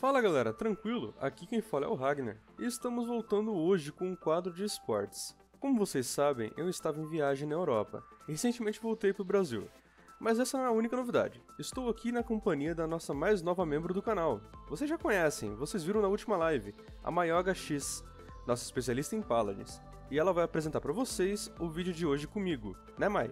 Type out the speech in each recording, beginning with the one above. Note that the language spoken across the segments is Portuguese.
Fala galera, tranquilo? Aqui quem fala é o Ragnar e estamos voltando hoje com um quadro de esportes. Como vocês sabem, eu estava em viagem na Europa e recentemente voltei para o Brasil. Mas essa não é a única novidade. Estou aqui na companhia da nossa mais nova membro do canal. Vocês já conhecem, vocês viram na última live, a Mayoga X, nossa especialista em Paladins. E ela vai apresentar para vocês o vídeo de hoje comigo, né Mai?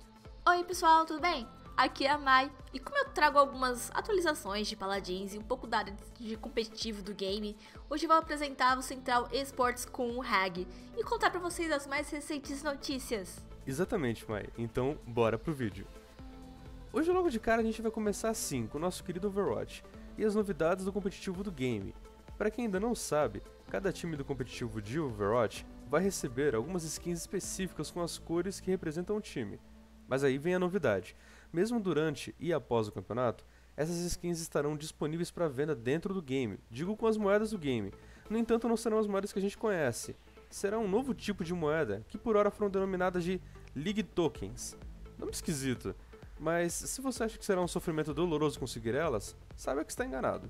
Oi pessoal, tudo bem? Aqui é a Mai, e como eu trago algumas atualizações de Paladins e um pouco da área de competitivo do game, hoje eu vou apresentar o Central Esports com o Hag e contar pra vocês as mais recentes notícias. Exatamente, Mai. Então, bora pro vídeo. Hoje logo de cara a gente vai começar assim, com o nosso querido Overwatch e as novidades do competitivo do game. Para quem ainda não sabe, cada time do competitivo de Overwatch vai receber algumas skins específicas com as cores que representam o time. Mas aí vem a novidade. Mesmo durante e após o campeonato, essas skins estarão disponíveis para venda dentro do game, digo com as moedas do game. No entanto, não serão as moedas que a gente conhece. Será um novo tipo de moeda, que por hora foram denominadas de League Tokens. Nome esquisito, mas se você acha que será um sofrimento doloroso conseguir elas, saiba que está enganado.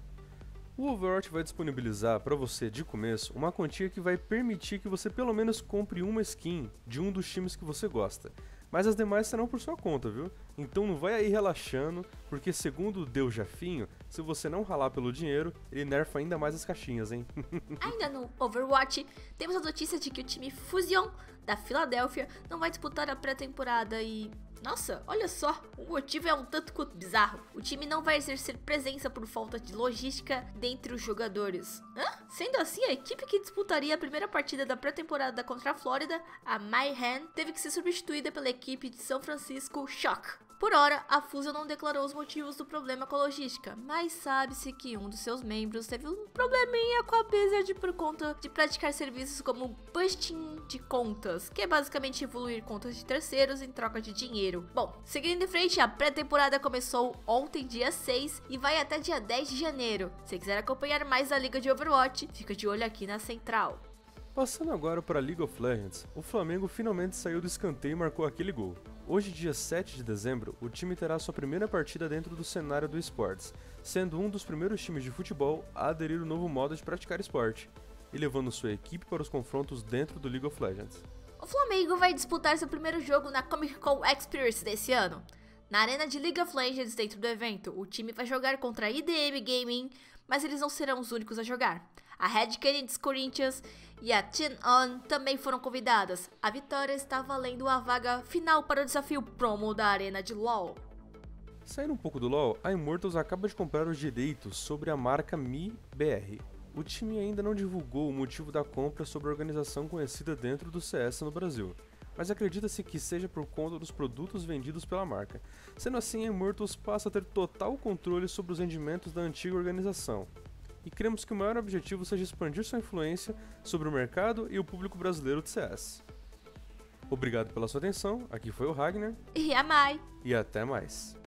O Overwatch vai disponibilizar para você de começo uma quantia que vai permitir que você pelo menos compre uma skin de um dos times que você gosta. Mas as demais serão por sua conta, viu? Então não vai aí relaxando, porque segundo o Deus Jafinho, se você não ralar pelo dinheiro, ele nerfa ainda mais as caixinhas, hein? Ainda no Overwatch, temos a notícia de que o time Fusion da Filadélfia não vai disputar a pré-temporada e... Nossa, olha só, o motivo é um tanto quanto bizarro. O time não vai exercer presença por falta de logística dentre os jogadores. Sendo assim, a equipe que disputaria a primeira partida da pré-temporada contra a Flórida, a Mayhem, teve que ser substituída pela equipe de São Francisco Shock. Por hora, a Fusion não declarou os motivos do problema com a logística, mas sabe-se que um dos seus membros teve um probleminha com a Blizzard por conta de praticar serviços como busting de contas, que é basicamente evoluir contas de terceiros em troca de dinheiro. Bom, seguindo em frente, a pré-temporada começou ontem, dia 6, e vai até dia 10 de janeiro. Se quiser acompanhar mais a liga de Overwatch, fica de olho aqui na Central. Passando agora para League of Legends, o Flamengo finalmente saiu do escanteio e marcou aquele gol. Hoje, dia 7 de dezembro, o time terá sua primeira partida dentro do cenário do esportes, sendo um dos primeiros times de futebol a aderir ao novo modo de praticar esporte, e levando sua equipe para os confrontos dentro do League of Legends. O Flamengo vai disputar seu primeiro jogo na Comic Con Experience desse ano. Na arena de League of Legends dentro do evento, o time vai jogar contra a IDM Gaming, mas eles não serão os únicos a jogar. A Red Canids Corinthians e a Team On também foram convidadas. A vitória está valendo a vaga final para o desafio promo da arena de LoL. Saindo um pouco do LoL, a Immortals acaba de comprar os direitos sobre a marca MiBR. O time ainda não divulgou o motivo da compra sobre a organização conhecida dentro do CS no Brasil, mas acredita-se que seja por conta dos produtos vendidos pela marca. Sendo assim, a Immortals passa a ter total controle sobre os rendimentos da antiga organização. E cremos que o maior objetivo seja expandir sua influência sobre o mercado e o público brasileiro de CS. Obrigado pela sua atenção, aqui foi o Ragnar. E a Mai. E até mais.